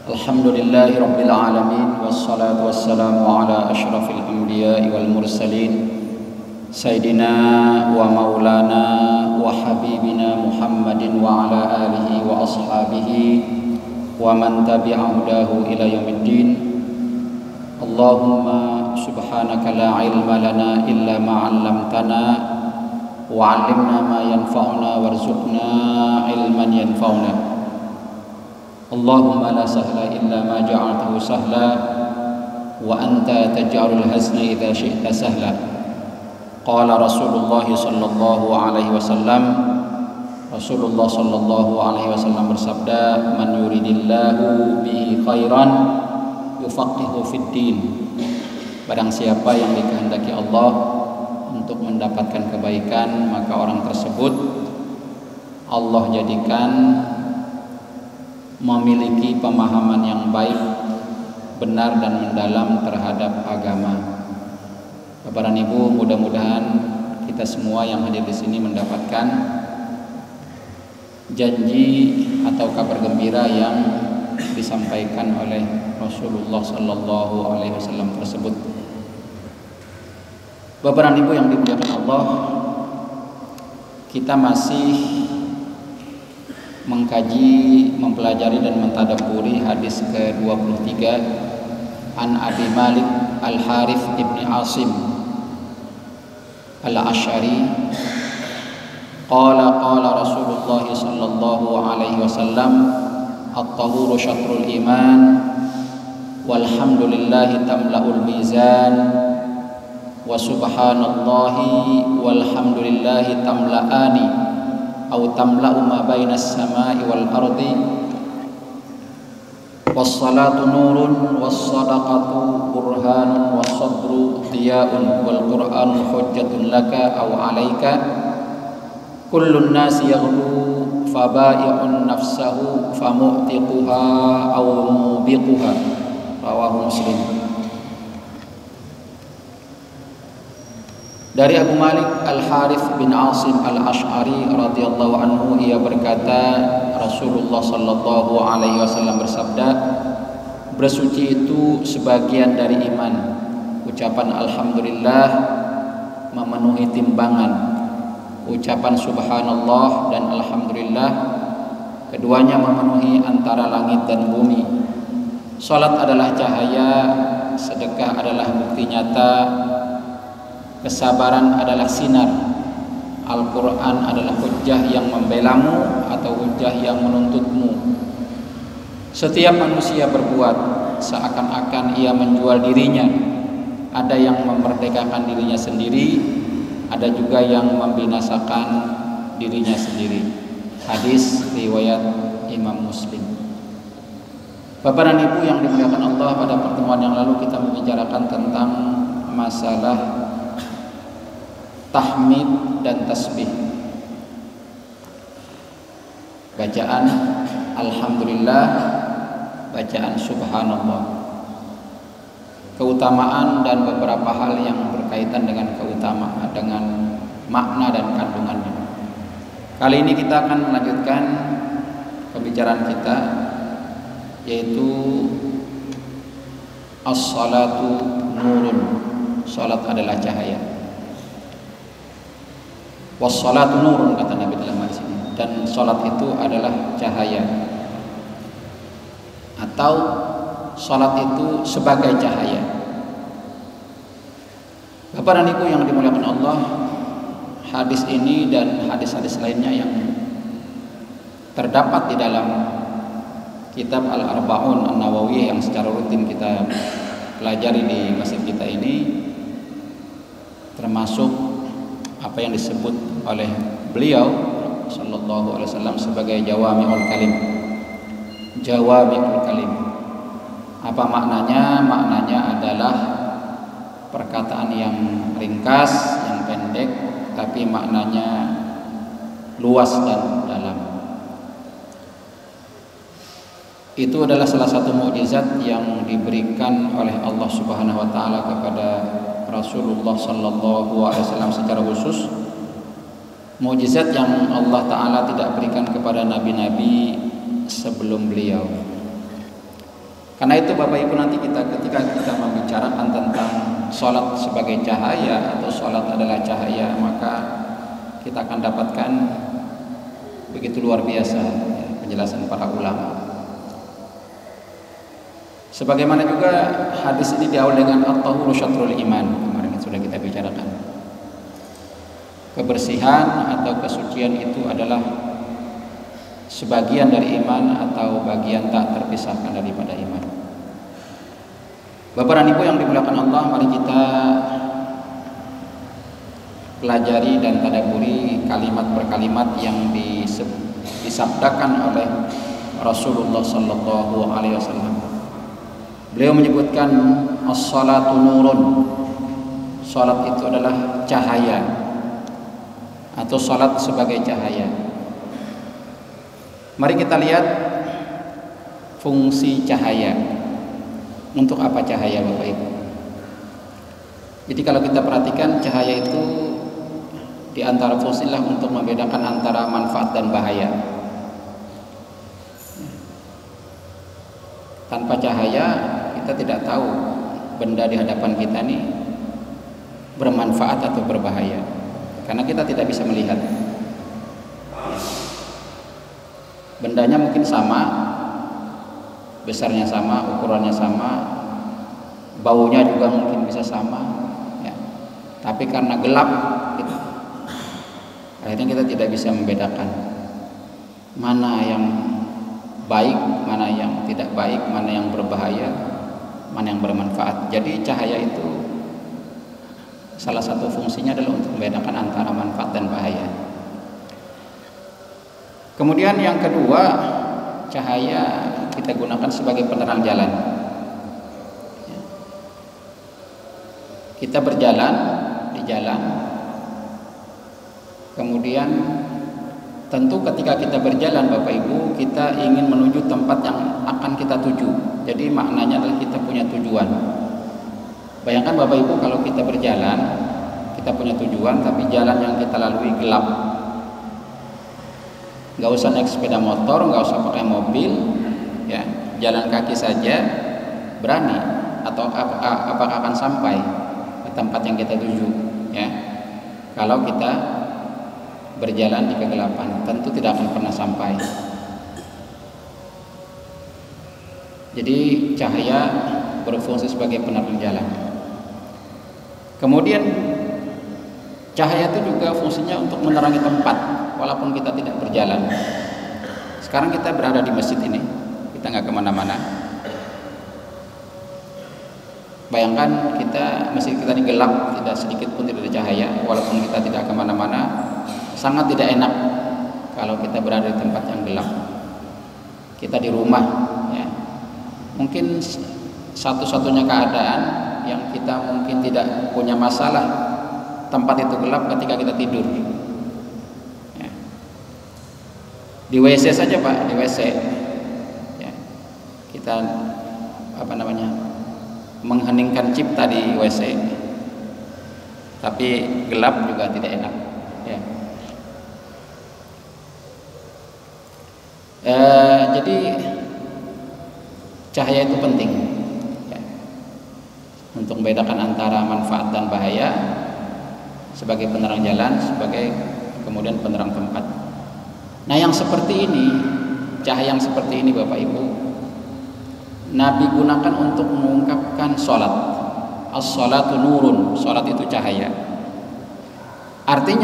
Alhamdulillahi Rabbil Alamin. Wassalatu wassalamu ala ashrafil anbiya'i wal mursalin Sayyidina wa maulana wa habibina Muhammadin wa ala alihi wa ashabihi wa man tabi'a hudahu ila yaumiddin. Allahumma subhanaka la ilma lana illa ma 'allamtana wa 'allimna ma yanfa'una warzuqna ilman yanfa'una. Allahumma la sahla illa ma ja'altahu sahla wa anta taj'alul hazna idza syi'ta sahla. Qala Rasulullah sallallahu alaihi wasallam, Rasulullah sallallahu alaihi wasallam bersabda, man yuridillahu bihi khairan yufaqihu fid din. Barang siapa yang dikehendaki Allah untuk mendapatkan kebaikan, maka orang tersebut Allah jadikan memiliki pemahaman yang baik, benar dan mendalam terhadap agama. Bapak dan Ibu, mudah-mudahan kita semua yang hadir di sini mendapatkan janji atau kabar gembira yang disampaikan oleh Rasulullah sallallahu alaihi wasallam tersebut. Bapak dan Ibu yang dimuliakan Allah, kita masih mengkaji, mempelajari dan mentadabburi hadis ke-23 An Abi Malik Al-Harith ibn Asim Al-Asy'ari qala Rasulullah sallallahu alaihi wasallam at-tahuru syatrul iman walhamdulillahi tamla'ul mizan wa subhanallahi walhamdulillahi tamla'ani atau tamla'u ma bainas samai wal ardi. Was-salatu nurun was-sadaqatu burhanun was-sabru diya'un wal qur'anu hujjatun laka aw 'alaika. Kullun nasi yaghlu faba'i'un nafsahu famu'tiquha aw mubiquha. Rawahu Muslim. Dari Abu Malik Al-Harith bin Asim Al-Asy'ari radhiyallahu anhu, ia berkata, Rasulullah sallallahu alaihi wasallam bersabda, bersuci itu sebagian dari iman. Ucapan alhamdulillah memenuhi timbangan. Ucapan subhanallah dan alhamdulillah keduanya memenuhi antara langit dan bumi. Salat adalah cahaya, sedekah adalah bukti nyata, kesabaran adalah sinar, Al-Quran adalah hujjah yang membelamu atau hujjah yang menuntutmu. Setiap manusia berbuat seakan-akan ia menjual dirinya. Ada yang memerdekakan dirinya sendiri, ada juga yang membinasakan dirinya sendiri. Hadis riwayat Imam Muslim. Bapak dan Ibu yang dimuliakan Allah, pada pertemuan yang lalu kita membicarakan tentang masalah tahmid dan tasbih. Bacaan alhamdulillah, bacaan subhanallah. Keutamaan dan beberapa hal yang berkaitan dengan keutamaan, dengan makna dan kandungannya. Kali ini kita akan melanjutkan pembicaraan kita, yaitu as-salatu nurun. Salat adalah cahaya. Was-salatu nurun, kata Nabi dalam hadis ini, dan salat itu adalah cahaya, atau salat itu sebagai cahaya. Bapak dan Ibu yang dimuliakan Allah, hadis ini dan hadis-hadis lainnya yang terdapat di dalam kitab Al-Arba'un An-Nawawiyah yang secara rutin kita pelajari di masjid kita ini, termasuk apa yang disebut oleh beliau sallallahu alaihi wasallam sebagai jawami'ul kalim. Jawami'ul kalim. Apa maknanya? Maknanya adalah perkataan yang ringkas, yang pendek, tapi maknanya luas dan dalam. Itu adalah salah satu mukjizat yang diberikan oleh Allah Subhanahu wa taala kepada Rasulullah sallallahu alaihi wasallam secara khusus. Mukjizat yang Allah taala tidak berikan kepada nabi-nabi sebelum beliau. Karena itu Bapak Ibu, nanti ketika kita membicarakan tentang sholat sebagai cahaya atau sholat adalah cahaya, maka kita akan dapatkan begitu luar biasa ya, penjelasan para ulama. Sebagaimana juga hadis ini diawali dengan at-tahuru syatrul iman, kemarin sudah kita bicarakan. Kebersihan atau kesucian itu adalah sebagian dari iman atau bagian tak terpisahkan daripada iman. Bapak dan Ibu yang dimuliakan Allah, mari kita pelajari dan tadabburi kalimat per kalimat yang disabdakan oleh Rasulullah sallallahu alaihi wasallam. Beliau menyebutkan as-salatu nurun. Salat itu adalah cahaya atau salat sebagai cahaya. Mari kita lihat fungsi cahaya. Untuk apa cahaya Bapak Ibu? Jadi kalau kita perhatikan, cahaya itu di antara fungsinya untuk membedakan antara manfaat dan bahaya. Tanpa cahaya kita tidak tahu benda di hadapan kita ini bermanfaat atau berbahaya, karena kita tidak bisa melihat. Bendanya mungkin sama, besarnya sama, ukurannya sama, baunya juga mungkin bisa sama ya. Tapi karena gelap gitu, akhirnya kita tidak bisa membedakan mana yang baik, mana yang tidak baik, mana yang berbahaya, mana yang bermanfaat. Jadi cahaya itu salah satu fungsinya adalah untuk membedakan antara manfaat dan bahaya. Kemudian yang kedua, cahaya kita gunakan sebagai penerang jalan. Kita berjalan di jalan, kemudian tentu ketika kita berjalan Bapak Ibu, kita ingin menuju tempat yang akan kita tuju. Jadi maknanya adalah kita punya tujuan. Bayangkan Bapak Ibu, kalau kita berjalan, kita punya tujuan, tapi jalan yang kita lalui gelap. Nggak usah naik sepeda motor, nggak usah pakai mobil, ya, jalan kaki saja berani atau apakah akan sampai ke tempat yang kita tuju, ya. Kalau kita berjalan di kegelapan, tentu tidak akan pernah sampai. Jadi cahaya berfungsi sebagai penerang jalan. Kemudian cahaya itu juga fungsinya untuk menerangi tempat, walaupun kita tidak berjalan. Sekarang kita berada di masjid ini, kita nggak kemana-mana. Bayangkan masjid kita ini gelap, tidak sedikit pun tidak ada cahaya, walaupun kita tidak kemana-mana. Sangat tidak enak kalau kita berada di tempat yang gelap. Kita di rumah, ya. Mungkin satu-satunya keadaan yang kita mungkin tidak punya masalah tempat itu gelap ketika kita tidur. Ya. Di WC saja Pak, di WC, ya. Kita mengheningkan cipta di WC, tapi gelap juga tidak enak. Ya. Jadi cahaya itu penting, ya, untuk membedakan antara manfaat dan bahaya, sebagai penerang jalan, sebagai kemudian penerang tempat. Nah, yang seperti ini, cahaya yang seperti ini Bapak Ibu, Nabi gunakan untuk mengungkapkan sholat. As-sholatu nurun, sholat itu cahaya. Artinya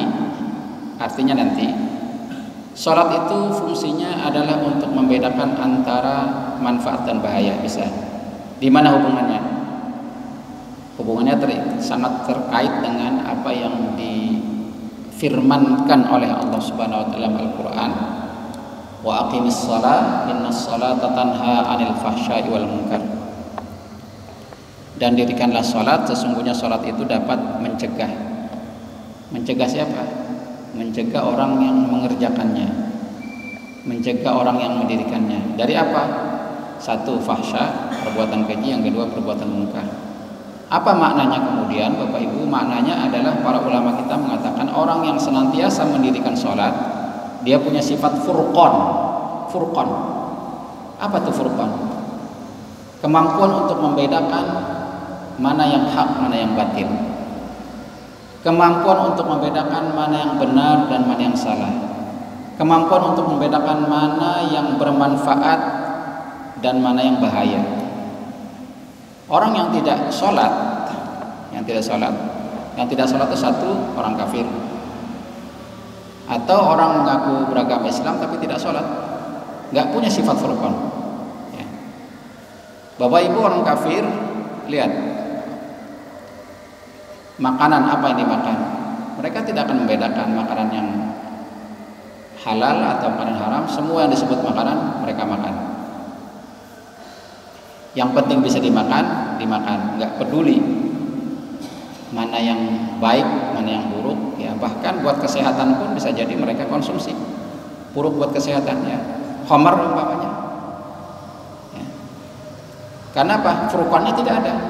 nanti sholat itu fungsinya adalah untuk membedakan antara manfaat dan bahaya, bisa. Di mana hubungannya? Hubungannya sangat terkait dengan apa yang difirmankan oleh Allah Subhanahu wa taala dalam Al-Qur'an. Wa aqimis shalah innas sholata tanha 'anil fahsya'i wal munkar. Dan dirikanlah salat, sesungguhnya salat itu dapat mencegah. Mencegah siapa? Mencegah orang yang mengerjakannya, mencegah orang yang mendirikannya. Dari apa? Satu, fahsya, perbuatan keji. Yang kedua, perbuatan munkar. Apa maknanya kemudian Bapak Ibu? Maknanya adalah para ulama kita mengatakan orang yang senantiasa mendirikan sholat, dia punya sifat furqan. Furqan. Apa itu furqan? kemampuan untuk membedakan mana yang hak, mana yang batil, kemampuan untuk membedakan mana yang benar dan mana yang salah, kemampuan untuk membedakan mana yang bermanfaat dan mana yang bahaya. Orang yang tidak sholat, yang tidak sholat itu satu, orang kafir, atau orang mengaku beragama Islam tapi tidak sholat, nggak punya sifat furqan. Ya. Bapak Ibu orang kafir, lihat makanan apa yang dimakan, mereka tidak akan membedakan makanan yang halal atau makanan haram. Semua yang disebut makanan mereka makan. Yang penting bisa dimakan, nggak peduli mana yang baik, mana yang buruk. Ya, bahkan buat kesehatan pun bisa jadi mereka konsumsi. Buruk buat kesehatan, ya. Khamar umpamanya. Ya. Karena apa? Furqannya tidak ada.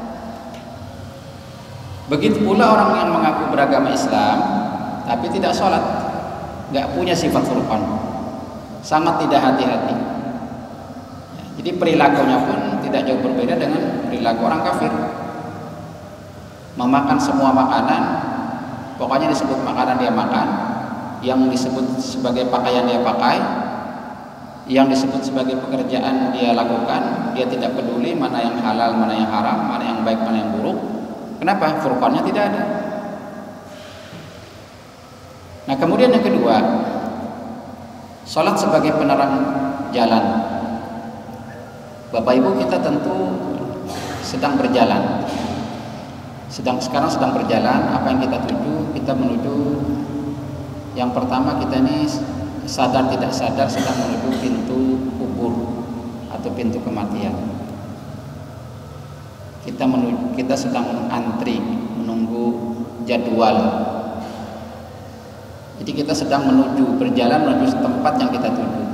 Begitu pula orang yang mengaku beragama Islam tapi tidak sholat, nggak punya sifat furqan, sangat tidak hati-hati. Ya, jadi perilakunya pun tidak jauh berbeda dengan perilaku orang kafir. Memakan semua makanan, pokoknya disebut makanan dia makan, yang disebut sebagai pakaian dia pakai, yang disebut sebagai pekerjaan dia lakukan. Dia tidak peduli mana yang halal, mana yang haram, mana yang baik, mana yang buruk. Kenapa? Furqannya tidak ada. Nah, kemudian yang kedua, sholat sebagai penerang jalan. Bapak Ibu, kita tentu sedang berjalan. Sekarang sedang berjalan. Apa yang kita tuju? Kita menuju, yang pertama kita ini sadar tidak sadar sedang menuju pintu kubur atau pintu kematian. Kita sedang antri menunggu jadwal. Jadi kita sedang berjalan menuju tempat yang kita tuju.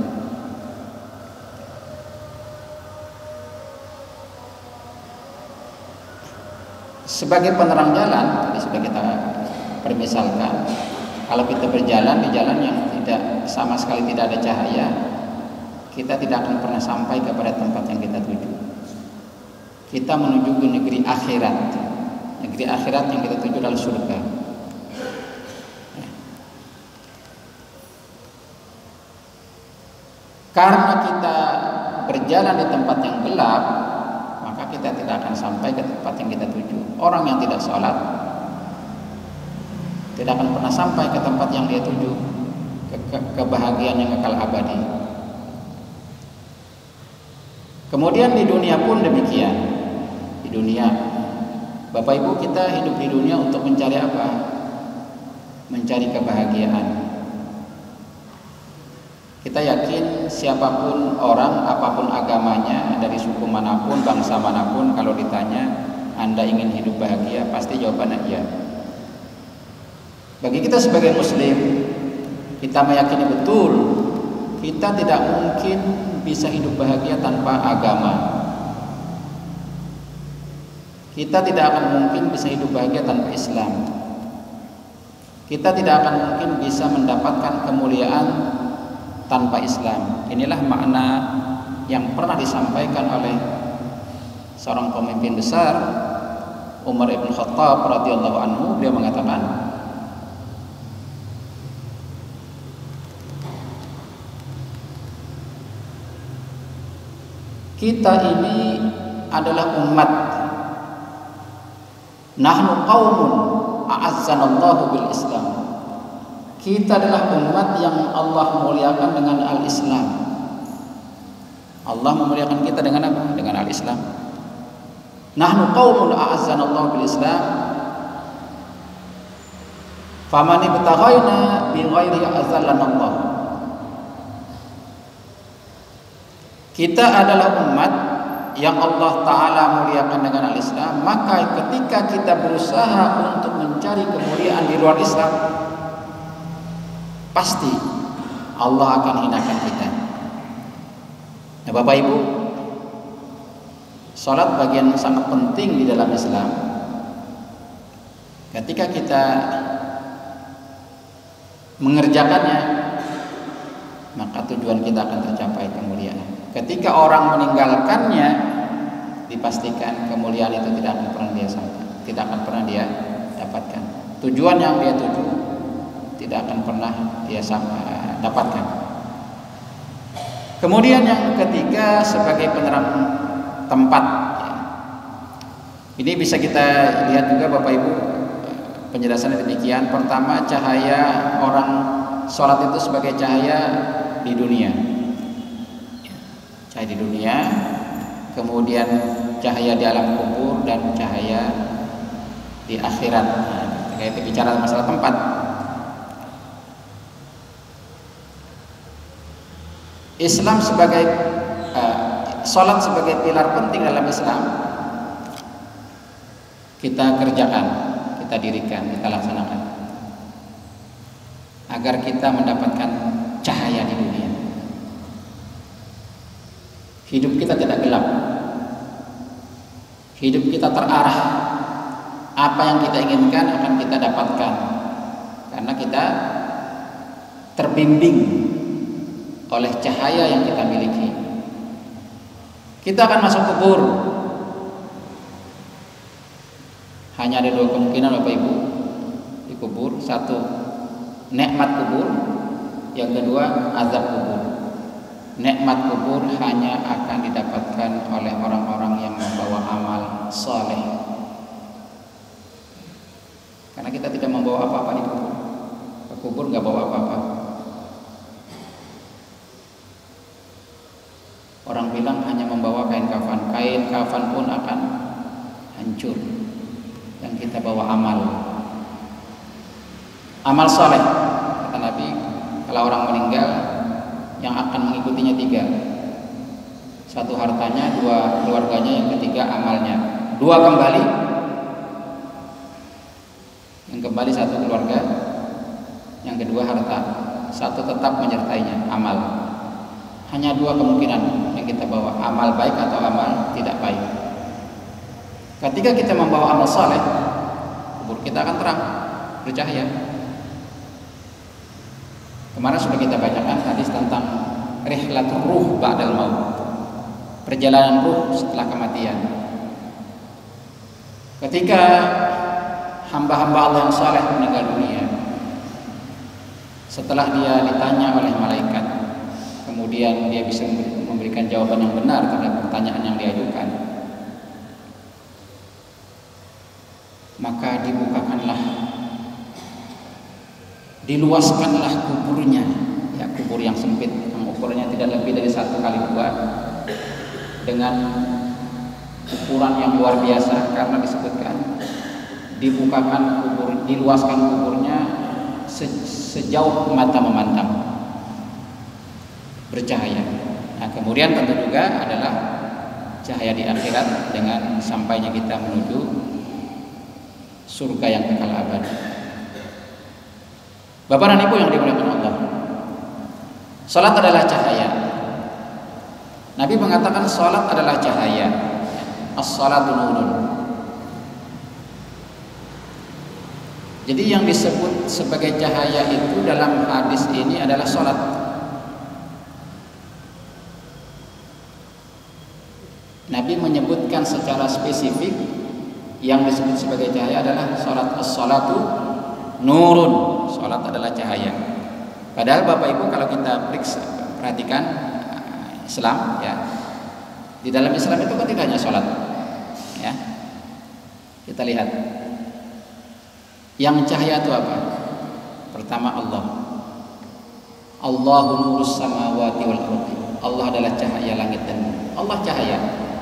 Sebagai penerang jalan, tadi sudah kita permisalkan, kalau kita berjalan di jalan yang tidak sama sekali tidak ada cahaya, kita tidak akan pernah sampai kepada tempat yang kita tuju. Kita menuju ke negeri akhirat. Negeri akhirat yang kita tuju adalah surga. Karena kita berjalan di tempat yang gelap, maka kita tidak akan sampai ke tempat yang kita tuju. Orang yang tidak sholat tidak akan pernah sampai ke tempat yang dia tuju, kebahagiaan yang kekal abadi. Kemudian di dunia pun demikian. Di dunia, Bapak Ibu, kita hidup di dunia untuk mencari apa? Mencari kebahagiaan. Kita yakin siapapun orang, apapun agamanya, dari suku manapun, bangsa manapun, kalau ditanya Anda ingin hidup bahagia, pasti jawabannya iya. Bagi kita sebagai muslim, kita meyakini betul kita tidak mungkin bisa hidup bahagia tanpa agama. Kita tidak akan mungkin bisa hidup bahagia tanpa Islam. Kita tidak akan mungkin bisa mendapatkan kemuliaan tanpa Islam. Inilah makna yang pernah disampaikan oleh seorang pemimpin besar, Umar ibn Khattab radhiyallahu anhu. Dia mengatakan, kita ini adalah umat, nahnu qaumun a'azzanallahu bil Islam. Kita adalah umat yang Allah muliakan dengan al-Islam. Allah memuliakan kita dengan apa? Dengan al-Islam. Nahnu qaumun a'azzanallahu bil Islam. Faman ibtaghaina bi ghairi azallanallah. Kita adalah umat yang Allah Ta'ala muliakan dengan al-Islam. Maka ketika kita berusaha untuk mencari kemuliaan di luar Islam, pasti Allah akan hinakan kita. Nah, Bapak Ibu, sholat bagian sangat penting di dalam Islam. Ketika kita mengerjakannya, maka tujuan kita akan tercapai, kemuliaan. Ketika orang meninggalkannya, dipastikan kemuliaan itu tidak akan pernah dia sampai, tidak akan pernah dia dapatkan. Tujuan yang dia tuju tidak akan pernah dia dapatkan. Kemudian yang ketiga sebagai penerang tempat. Ini bisa kita lihat juga Bapak Ibu, penjelasannya demikian. Pertama, cahaya orang sholat itu sebagai cahaya di dunia, cahaya di dunia. Kemudian cahaya di alam kubur dan cahaya di akhirat. Nah, itu bicara masalah tempat. Islam sebagai sholat sebagai pilar penting dalam Islam, kita kerjakan, kita dirikan, kita laksanakan agar kita mendapatkan cahaya di dunia. Hidup kita tidak gelap, hidup kita terarah. Apa yang kita inginkan akan kita dapatkan karena kita terbimbing oleh cahaya yang kita miliki. Kita akan masuk kubur. Hanya ada dua kemungkinan Bapak Ibu di kubur. Satu, nikmat kubur. Yang kedua, azab kubur. Nikmat kubur hanya akan didapatkan oleh orang-orang yang membawa amal saleh. Karena kita tidak membawa apa-apa di kubur. Ke kubur nggak bawa apa-apa. Orang bilang hanya membawa kain kafan. Kain kafan pun akan hancur. Yang kita bawa amal. Amal saleh. Kata Nabi, kalau orang meninggal, yang akan mengikutinya tiga. Satu hartanya, dua keluarganya, yang ketiga amalnya. Dua kembali, yang kembali satu keluarga, yang kedua harta. Satu tetap menyertainya, amal. Hanya dua kemungkinan yang kita bawa, amal baik atau amal tidak baik. Ketika kita membawa amal saleh, kubur kita akan terang, bercahaya. Kemarin sudah kita bacakan hadis tentang rihlatul ruh ba'dal maut, perjalanan ruh setelah kematian. Ketika hamba-hamba Allah yang saleh meninggal dunia, setelah dia ditanya oleh malaikat, kemudian dia bisa memberikan jawaban yang benar terhadap pertanyaan yang diajukan, maka dibukakanlah, diluaskanlah kuburnya, ya, kubur yang sempit yang ukurannya tidak lebih dari 1x2 dengan ukuran yang luar biasa, karena disebutkan dibukakan kubur, diluaskan kuburnya sejauh mata memandang, bercahaya. Nah, kemudian tentu juga adalah cahaya di akhirat dengan sampainya kita menuju surga yang kekal abadi. Bapak dan Ibu yang dimuliakan Allah, salat adalah cahaya. Nabi mengatakan salat adalah cahaya. As-salatu nurun. Jadi yang disebut sebagai cahaya itu dalam hadis ini adalah salat. Nabi menyebutkan secara spesifik yang disebut sebagai cahaya adalah salat. As-salatu nurun. Salat adalah cahaya. Padahal Bapak Ibu kalau kita perhatikan Islam, ya, di dalam Islam itu kan tidak hanya salat, ya. Kita lihat yang cahaya itu apa? Pertama Allah. Allahu nurus samawati wal ardi. Allah adalah cahaya langit dan bumi. Allah cahaya.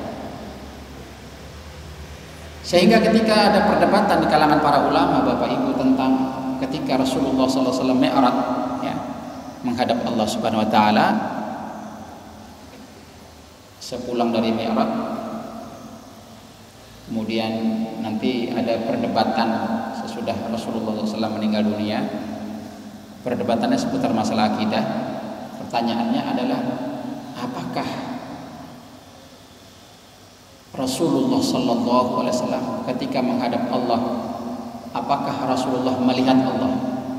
Sehingga ketika ada perdebatan di kalangan para ulama Bapak Ibu tentang ketika Rasulullah SAW Mi'raj, ya, menghadap Allah Subhanahu Wa Taala, sepulang dari Mi'raj, kemudian nanti ada perdebatan sesudah Rasulullah SAW meninggal dunia. Perdebatannya seputar masalah akidah. Pertanyaannya adalah, apakah Rasulullah SAW ketika menghadap Allah, apakah Rasulullah melihat Allah?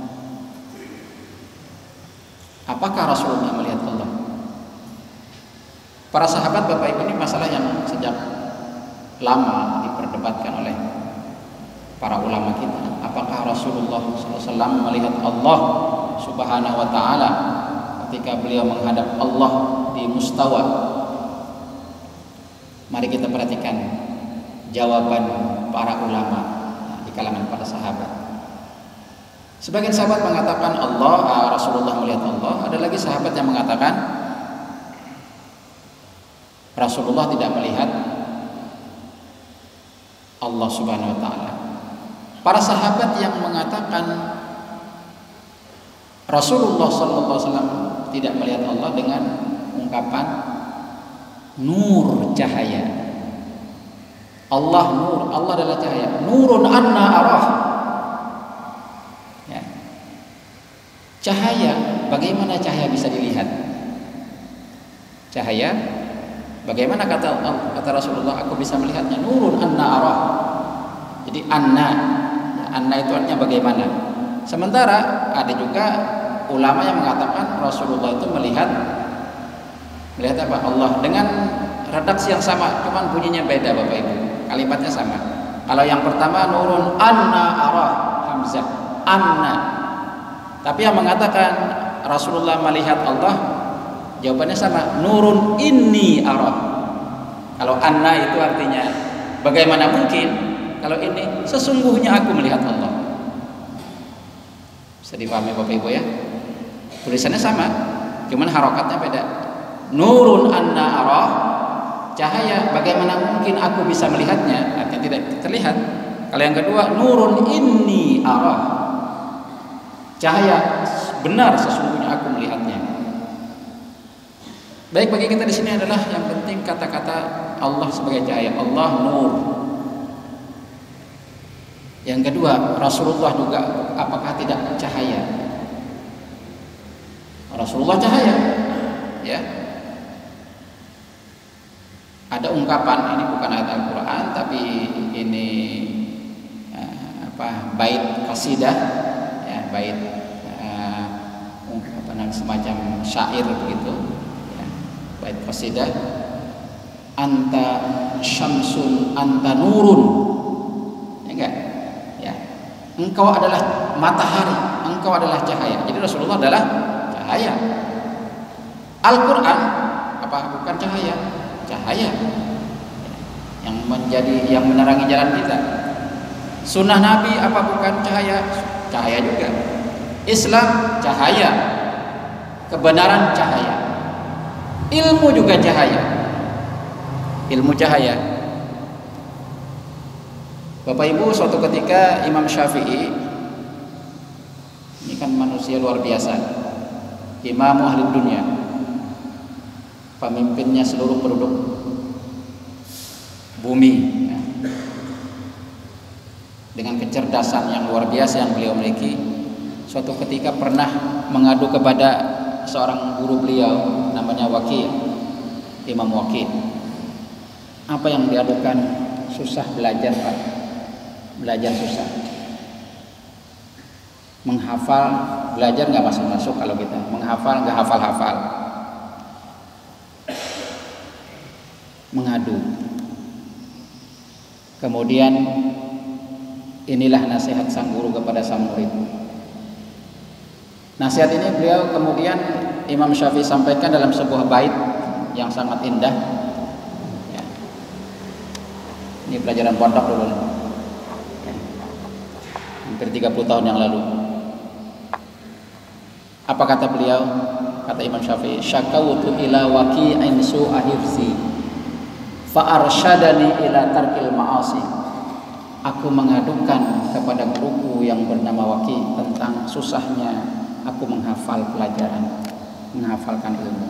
Apakah Rasulullah melihat Allah? Para sahabat Bapak Ibu, ini masalah yang sejak lama diperdebatkan oleh para ulama kita. Apakah Rasulullah SAW melihat Allah Subhanahu wa Ta'ala ketika beliau menghadap Allah di mustawa? Mari kita perhatikan jawaban para ulama di kalangan para sahabat. Sebagian sahabat mengatakan Rasulullah melihat Allah. Ada lagi sahabat yang mengatakan Rasulullah tidak melihat Allah Subhanahu wa Ta'ala. Para sahabat yang mengatakan Rasulullah SAW tidak melihat Allah dengan ungkapan nur, cahaya. Allah nur, Allah adalah cahaya. Nurun anna arah. Ya. Cahaya, bagaimana cahaya bisa dilihat? Cahaya, bagaimana kata Rasulullah, aku bisa melihatnya. Nurun anna arah. Jadi anna itu artinya bagaimana. Sementara ada juga ulama yang mengatakan Rasulullah itu melihat apa? Allah dengan redaksi yang sama, cuman bunyinya beda Bapak Ibu. Kalimatnya sama. Kalau yang pertama nurun anna arah, hamzah anna. Tapi yang mengatakan Rasulullah melihat Allah, jawabannya sama, nurun inni arah. Kalau anna itu artinya bagaimana mungkin, kalau ini sesungguhnya aku melihat Allah. Bisa dipahami Bapak Ibu ya? Tulisannya sama, cuman harokatnya beda. Nurun anna arah, cahaya, bagaimana mungkin aku bisa melihatnya, artinya tidak terlihat. Kalau yang kedua nurun inni arah, cahaya, benar sesungguhnya aku melihatnya. Baik, bagi kita di sini adalah yang penting kata-kata Allah sebagai cahaya. Allah nur. Yang kedua, Rasulullah juga apakah tidak cahaya? Rasulullah cahaya, ya. Ada ungkapan, ini bukan ayat Al-Quran, tapi ini bait qasidah, ya, bait ungkapan semacam syair begitu, ya, bait qasidah. Anta syamsun, anta nurun, ya enggak? Ya, engkau adalah matahari, engkau adalah cahaya. Jadi Rasulullah adalah cahaya. Al-Quran apa bukan cahaya? Cahaya yang menerangi jalan kita. Sunnah Nabi apa bukan cahaya? Cahaya juga. Islam cahaya, kebenaran cahaya, ilmu juga cahaya, ilmu cahaya. Bapak Ibu, suatu ketika Imam Syafi'i, ini kan manusia luar biasa, imam ahli dunia, pemimpinnya seluruh penduduk bumi, ya. Dengan kecerdasan yang luar biasa yang beliau miliki, suatu ketika pernah mengadu kepada seorang guru beliau namanya Waqi', Imam Waqi'. Apa yang diadukan? Susah belajar Pak, belajar susah. Menghafal, belajar nggak masuk kalau kita menghafal nggak hafal. Mengadu. Kemudian inilah nasihat sang guru kepada sang murid. Nasihat ini beliau kemudian Imam Syafi'i sampaikan dalam sebuah bait yang sangat indah. Ya. Ini pelajaran pondok dulu. Ya. Hampir 30 tahun yang lalu. Apa kata beliau? Kata Imam Syafi'i, syakawtu ila waqi'in su'a hifzi fa arsyadani ila tarkil ma'asi. Aku mengadukan kepada guruku yang bernama Waqi' tentang susahnya aku menghafal pelajaran, menghafalkan ilmu.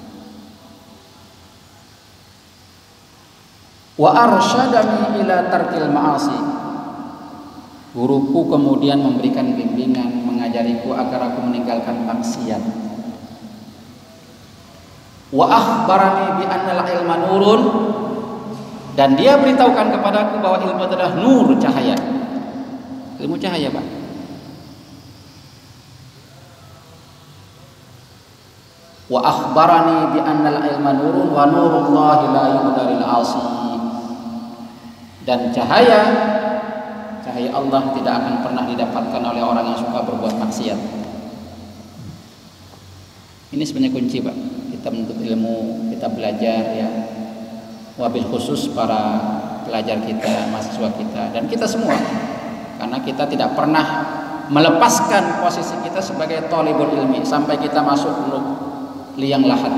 Wa arsyadani ila tarkil ma'asi. Guruku kemudian memberikan bimbingan, mengajariku agar aku meninggalkan maksiat. Wa akhbarani bi anna al-ilma nurun, dan dia beritahukan kepadaku bahwa ilmu adalah nur, cahaya. Ilmu cahaya, Pak. Wa akhbarani bi anna al-ilma nurun wa nurullahi la yuhdaril 'asi. Dan cahaya Allah tidak akan pernah didapatkan oleh orang yang suka berbuat maksiat. Ini sebenarnya kunci, Pak. Kita menuntut ilmu, kita belajar ya. Wabil khusus para pelajar kita, mahasiswa kita, dan kita semua. Karena kita tidak pernah melepaskan posisi kita sebagai thalibul ilmi sampai kita masuk liang lahat.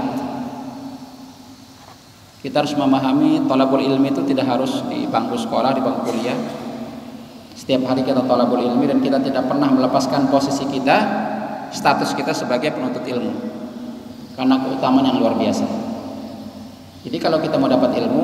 Kita harus memahami thalabul ilmi itu tidak harus di bangku sekolah, di bangku kuliah. Setiap hari kita thalabul ilmi dan kita tidak pernah melepaskan posisi kita, status kita sebagai penuntut ilmu. Karena keutamaan yang luar biasa. Jadi kalau kita mau dapat ilmu,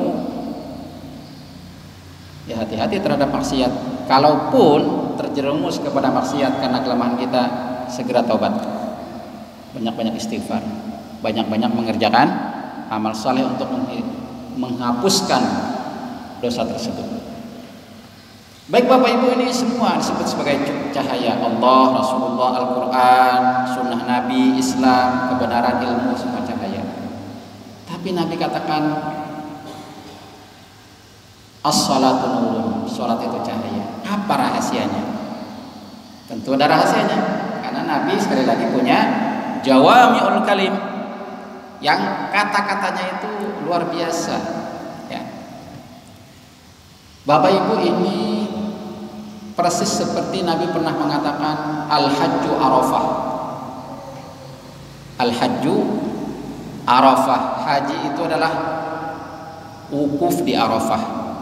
ya hati-hati terhadap maksiat. Kalaupun terjerumus kepada maksiat karena kelemahan kita, segera taubat. Banyak-banyak istighfar, banyak-banyak mengerjakan amal saleh untuk menghapuskan dosa tersebut. Baik Bapak Ibu, ini semua disebut sebagai cahaya Allah, Rasulullah, Al-Quran, Sunnah Nabi, Islam, kebenaran, ilmu, semua cahaya. Tapi Nabi katakan as-salatu nurun, salat itu cahaya. Apa rahasianya? Tentu ada rahasianya, karena Nabi sekali lagi punya jawami'ul kalim, yang kata-katanya itu luar biasa ya. Bapak Ibu, ini persis seperti Nabi pernah mengatakan al-hajju arafah. Al-hajju arafah, haji itu adalah wukuf di Arafah.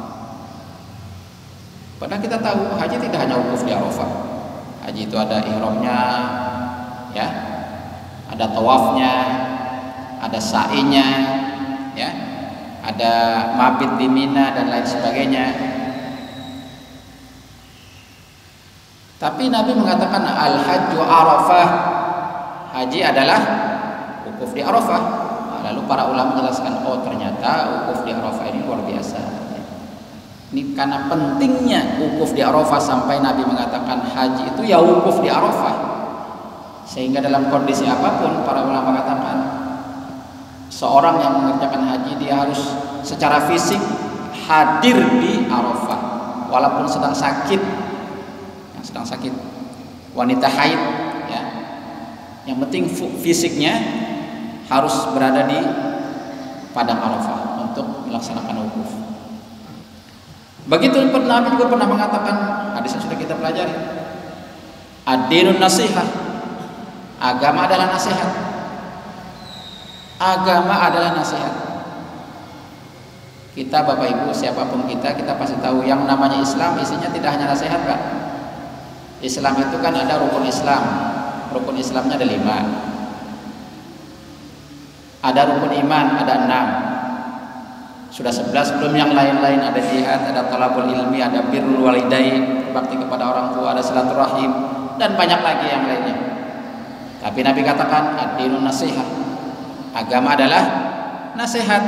Padahal kita tahu haji tidak hanya wukuf di Arafah. Haji itu ada ihramnya ya, ada tawafnya, ada sa'inya ya, ada mabit di Mina dan lain sebagainya. Tapi Nabi mengatakan al-hajju arafah, haji adalah wukuf di Arafah. Lalu para ulama menjelaskan, oh ternyata wukuf di Arafah ini luar biasa. Ini karena pentingnya wukuf di Arafah sampai Nabi mengatakan haji itu ya wukuf di Arafah. Sehingga dalam kondisi apapun para ulama katakan seorang yang mengerjakan haji dia harus secara fisik hadir di Arafah walaupun sedang sakit. Yang sedang sakit, wanita haid ya. Yang penting fisiknya harus berada di padang Arafah untuk melaksanakan wukuf. Begitu pun Nabi juga pernah mengatakan, hadis yang sudah kita pelajari, ad-dinun nasihah, agama adalah nasihat. Agama adalah nasihat. Kita Bapak Ibu, siapapun kita pasti tahu yang namanya Islam isinya tidak hanya nasihat, Pak. Islam itu kan ada rukun Islam. Rukun Islamnya ada 5. Ada rukun iman, ada 6. Sudah 11, belum yang lain-lain, ada jihad, ada talabul ilmi, ada birrul walidain, berbakti kepada orang tua, ada silaturahim, dan banyak lagi yang lainnya. Tapi Nabi katakan ad-dinun nasihah, agama adalah nasihat.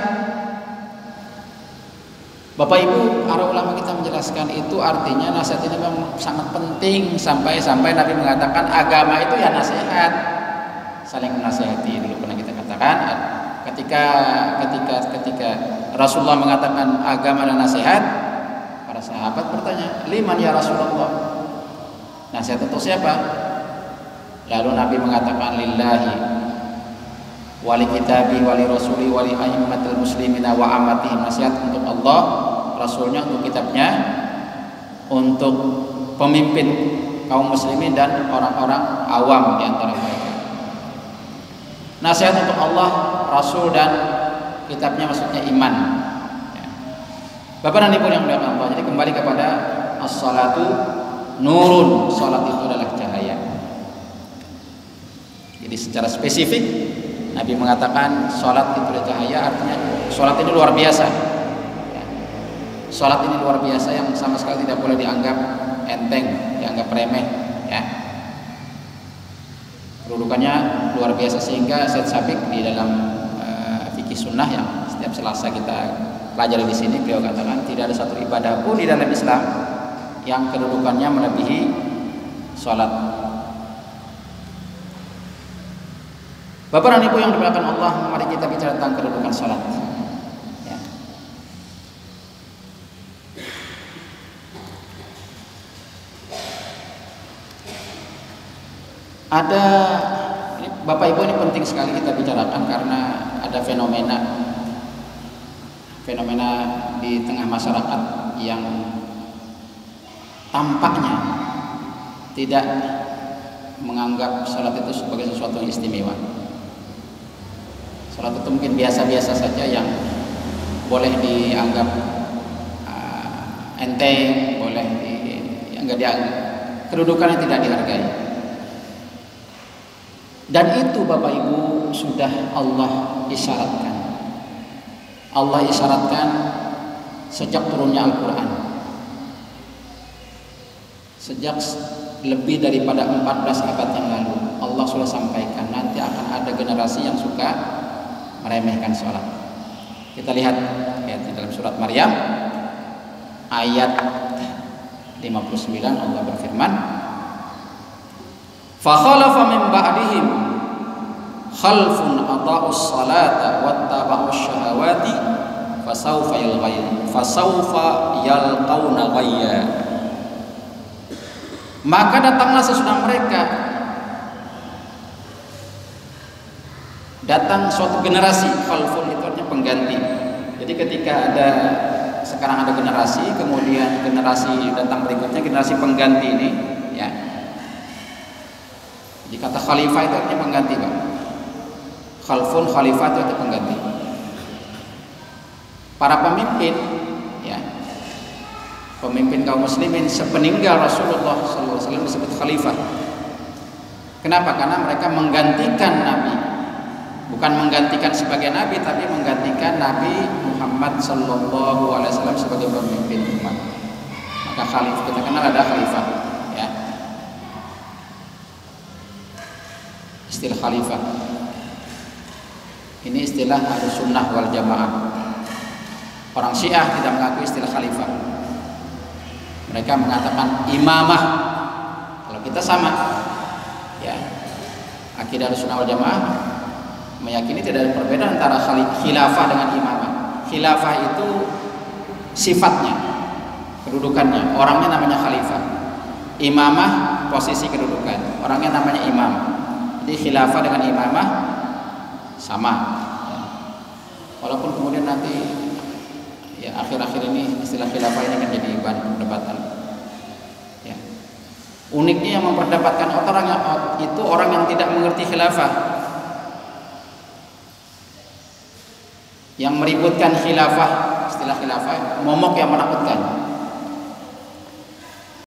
Bapak Ibu, para ulama kita menjelaskan itu artinya nasihat ini memang sangat penting, sampai Nabi mengatakan agama itu ya nasihat, saling menasihati. Dulu pernah kita katakan ketika Rasulullah mengatakan agama dan nasihat, para sahabat bertanya, liman ya Rasulullah, nasihat untuk siapa? Lalu Nabi mengatakan lillahi wali kitabi wali rasuli wali aimmatil muslimina wa amatihim, nasihat untuk Allah, Rasulnya, untuk kitabnya, untuk pemimpin kaum muslimin dan orang-orang awam di antara mereka. Nasihat untuk Allah, Rasul dan kitabnya, maksudnya iman ya. Bapak dan Ibu yang dimuliakan Allah, jadi kembali kepada as-salatu nurun, salat itu adalah cahaya. Jadi secara spesifik Nabi mengatakan salat itu adalah cahaya, artinya salat ini luar biasa ya. Salat ini luar biasa yang sama sekali tidak boleh dianggap enteng, dianggap remeh ya. Kedudukannya luar biasa, sehingga Syed Sabiq di dalam fikih sunnah yang setiap Selasa kita pelajari di sini, beliau katakan tidak ada satu ibadah pun di dalam Islam yang kedudukannya melebihi salat. Bapak dan Ibu yang dimuliakan Allah, mari kita bicara tentang kedudukan salat ya. Ada ini, Bapak Ibu, ini penting sekali kita bicarakan karena ada fenomena di tengah masyarakat yang tampaknya tidak menganggap sholat itu sebagai sesuatu yang istimewa. Sholat itu mungkin biasa-biasa saja yang boleh dianggap enteng, boleh enggak dianggap, kedudukannya tidak dihargai. Dan itu Bapak Ibu sudah Allah isyaratkan. Allah isyaratkan sejak turunnya Al-Quran. Sejak lebih daripada 14 abad yang lalu Allah sudah sampaikan nanti akan ada generasi yang suka meremehkan sholat. Kita lihat di dalam surat Maryam ayat 59 Allah berfirman, fa khalafa min ba'dihim khalfun ata'us salata wattaba'us syahawati fasawfa yalqauna ghayya. Maka datanglah sesudah mereka, datang suatu generasi, khalfun itu artinya pengganti. Jadi ketika sekarang ada generasi, kemudian generasi datang berikutnya, generasi pengganti ini, ya. Jadi kata khalifah itu artinya pengganti, Pak. Khalfun, khalifah itu artinya pengganti. Para pemimpin, ya, pemimpin kaum muslimin sepeninggal Rasulullah SAW disebut khalifah. Kenapa? Karena mereka menggantikan Nabi, bukan menggantikan sebagai Nabi, tapi menggantikan Nabi Muhammad SAW sebagai pemimpin umat. Maka khalifah, kita kenal ada khalifah, ya. Istilah khalifah ini istilah Ahlus Sunnah wal Jamaah. Orang Syiah tidak mengakui istilah khalifah. Mereka mengatakan imamah. Kalau kita sama, ya, akidah Ahlus Sunnah wal Jamaah meyakini tidak ada perbedaan antara khilafah dengan imamah. Khilafah itu sifatnya, kedudukannya, orangnya namanya khalifah. Imamah posisi kedudukan, orangnya namanya imam. Jadi khilafah dengan imamah sama, ya. Walaupun kemudian nanti, ya, akhir-akhir ini istilah khilafah ini kan jadi bahan perdebatan, ya. Uniknya yang memperdebatkan orang yang tidak mengerti khilafah, yang meributkan khilafah, istilah khilafah, momok yang menakutkan.